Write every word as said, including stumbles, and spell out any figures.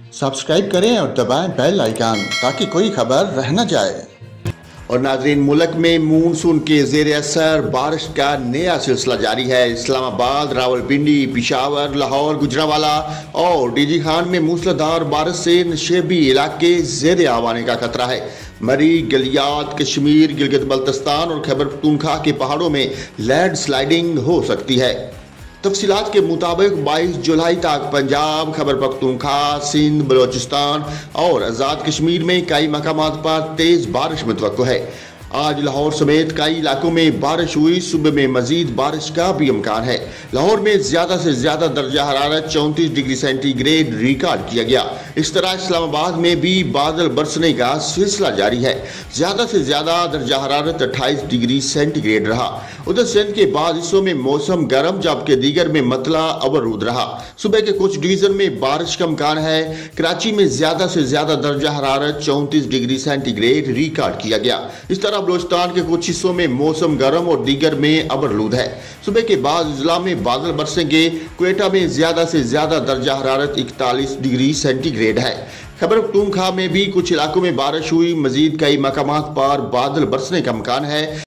Subscribe करें और दबाएं बेल आइकन ताकि कोई खबर रह न जाए। और नाजरीन, मुल्क में मानसून के जेर असर बारिश का नया सिलसिला जारी है। इस्लामाबाद, रावलपिंडी, पिशावर, लाहौर, गुजरांवाला और डीजी खान में मूसलाधार बारिश से नशेबी इलाके जेर आब आने का खतरा है। मरी, गलियात, कश्मीर, गिलगित बल्तिस्तान और खैबर पख्तूनख्वा के पहाड़ों में लैंड स्लाइडिंग हो सकती है। तफसीलात के मुताबिक बाईस जुलाई तक पंजाब, खैबर पख्तूनख्वा, सिंध, बलोचिस्तान और आज़ाद कश्मीर में कई मकामात पर तेज बारिश मुतवक्को है। आज लाहौर समेत कई इलाकों में बारिश हुई। सुबह में मजीद बारिश का भी इम्कान है। लाहौर में ज्यादा से ज्यादा दर्जा हरारत चौंतीस डिग्री सेंटीग्रेड रिकॉर्ड किया गया। इस तरह इस्लामाबाद में भी बादल बरसने का सिलसिला जारी है। ज्यादा से ज्यादा दर्जा हरारत अट्ठाईस डिग्री सेंटीग्रेड रहा। उधर सिंध के बाद हिस्सों में मौसम गर्म, जबकि दीगर में मतला अवरूद रहा। सुबह के कुछ डिवीजन में बारिश का इम्कान है। कराची में ज्यादा से ज्यादा दर्जा हरारत चौंतीस डिग्री सेंटीग्रेड रिकॉर्ड किया गया। इस तरह बलोचिस्तान के कुछ हिस्सों में मौसम गर्म और दीगर में अवरूद है। सुबह के बाद जिला में बादल बरसेंगे। क्वेटा में ज्यादा से ज्यादा दर्जा हरारत इकतालीस डिग्री सेंटीग्रेड है। खैबर पख्तूनख्वा में भी कुछ इलाकों में बारिश हुई। मजीद कई मकामात पर बादल बरसने का इम्कान है।